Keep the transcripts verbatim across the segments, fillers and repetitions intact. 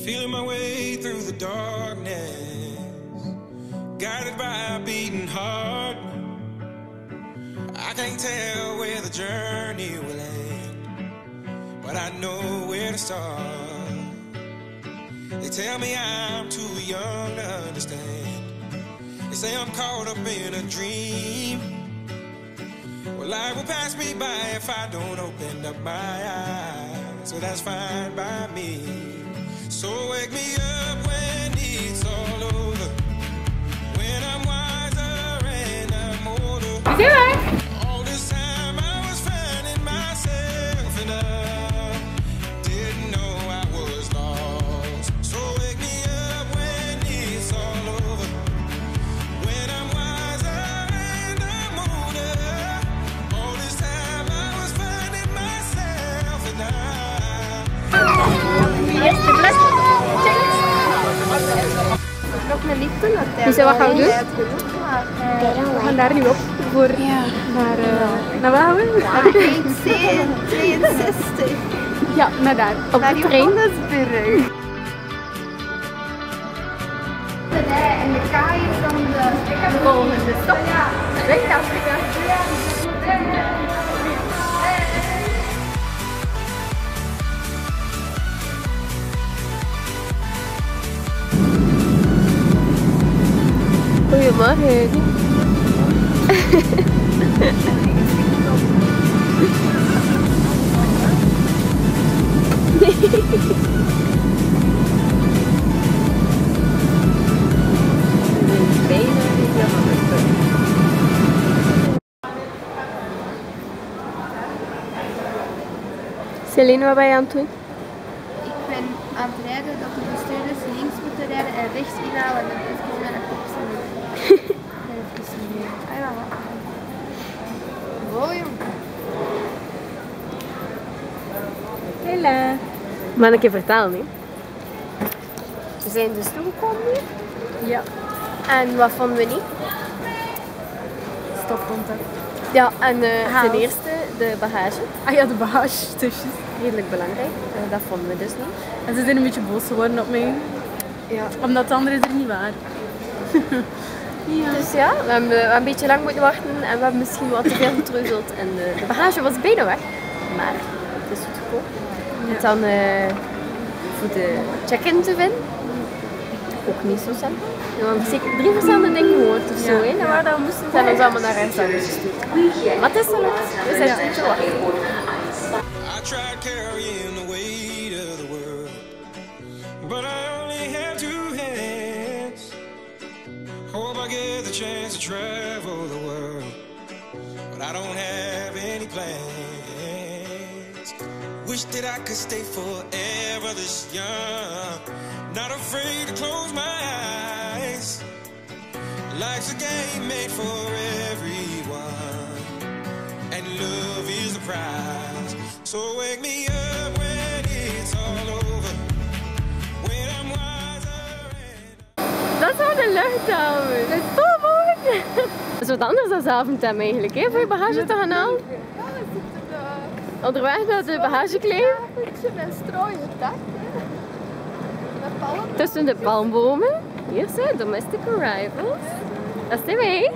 Feeling my way through the darkness, guided by a beating heart. I can't tell where the journey will end, but I know where to start. They tell me I'm too young to understand. They say I'm caught up in a dream. Well, life will pass me by if I don't open up my eyes, so that's fine by me. So wake me up when it's all over, when I'm wiser and I'm older. All this time I was finding myself and I didn't know I was lost. So wake me up when it's all over, when I'm wiser and I'm older. All this time I was finding myself and I. Nog een liefde dat hij. Dus wat gaan we doen? We gaan daar nu op voor Ja. naar, uh, naar waar gaan we? tweeënzestig. Ja, naar daar. Op Naar de trein. Johannesburg. En de kaai van de volgende stop. Zuid-Afrika. Goedemorgen. Celine, wat ben je aan het doen? Ik ben aan het rijden dat de bestuurders links moeten rijden en rechts inhouden en dan even naar de kop zijn. Even meer. Ah ja, wat? Wow, jong. Hela. Maar een keer vertellen, hè? We zijn dus toegekomen nu. Ja. En wat vonden we niet? Stopcontact. Ja, en uh, Haal. ten eerste de bagage. Ah ja, de bagage tussen. Redelijk belangrijk. Uh, dat vonden we dus niet. En ze zijn een beetje boos geworden op mij. Ja. Omdat de andere er niet waren. Ja. Dus ja, we hebben, we hebben een beetje lang moeten wachten en we hebben misschien wat te veel getreuzeld. En de, de bagage was bijna weg, maar het is goed gekomen. Ja. En dan uh, voor de check-in te vinden, ook niet zo simpel. We hebben zeker drie verschillende dingen gehoord of zo, Ja. hè. En waar dat we moesten zijn ons allemaal naar rechts anders gestuurd. Maar het is gelukt, we zijn Ja. niet te wachten. I tried carrying the weight of the world, but I only have two hands. Hope I get the chance to travel the world, but I don't have any plans. Wish that I could stay forever this young, not afraid to close my eyes. Life's a game made for everyone, and love is the prize. So wake me up when it's all over, when I'm wiser and... Dat is wel de luchthaven. Dat is zo mooi. Dat is wat anders dan avondtem eigenlijk, hè, voor je bagage te gaan halen. Ja, we zitten uh, Onderweg naar de bagagekleed. met strooien dak. Met palmen. Tussen de palmbomen. Hier zijn domestic arrivals. Dat zijn wij.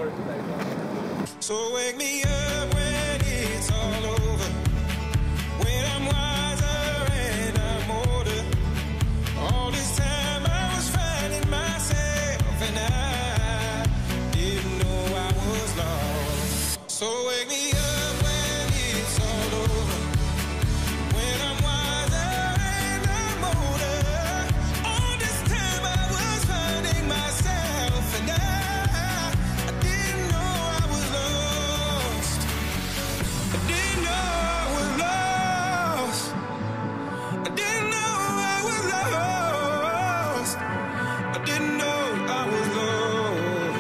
So wake me up when it's all over, when I'm wiser and I'm older. All this time I was finding myself and I didn't know I was lost. So wake me up when it's all over, when I'm wiser and I'm older. All this time I was finding myself and I, I didn't know I was lost. I didn't know I was lost. I didn't know I was lost. I didn't know I was lost.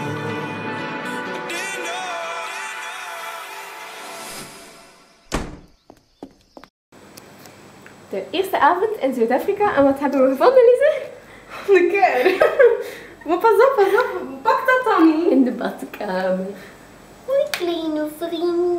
I didn't know. De eerste avond in Zuid-Afrika. En wat hebben we gevonden, Lise? De keur. Maar pas op, pas op. Pak dat dan niet. In de badkamer. Hoi, kleine vriend.